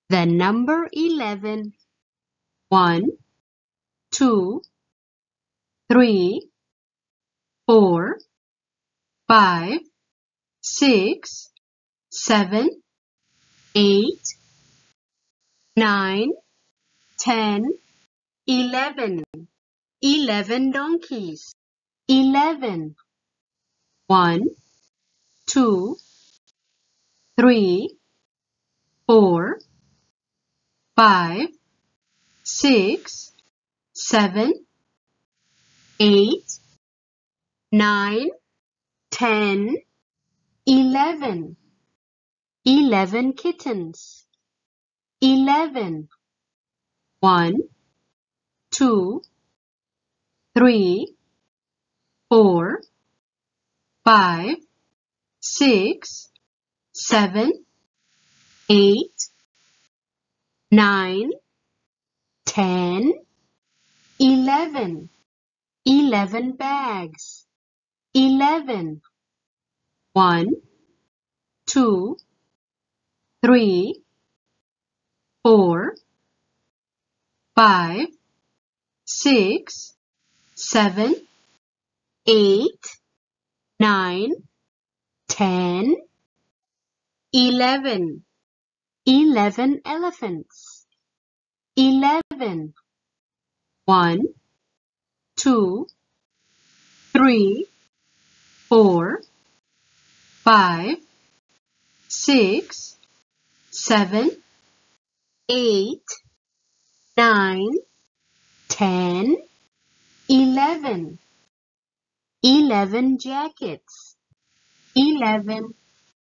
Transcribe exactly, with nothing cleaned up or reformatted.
The number eleven. One, two, three, four, five, six, seven, eight, nine, ten, eleven. Eleven donkeys. Eleven. One, two, three, four, five, six, seven, eight, nine, ten, eleven. Eleven kittens. Eleven. One, two, three, four, five, six, seven, eight, nine, ten, eleven. Eleven bags. Eleven. One, two, three, four, five, six, seven, eight, nine, ten, eleven. Eleven elephants. Eleven. One, two, three, four, five, six, seven, eight, nine, ten, eleven. Eleven jackets. Eleven